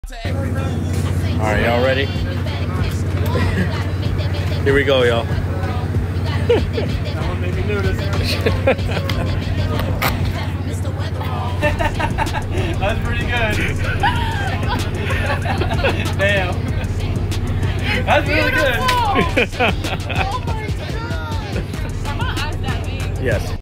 Alright, y'all ready? Here we go, y'all. Someone made me do this. That's pretty good. Damn. That's really good. Yes.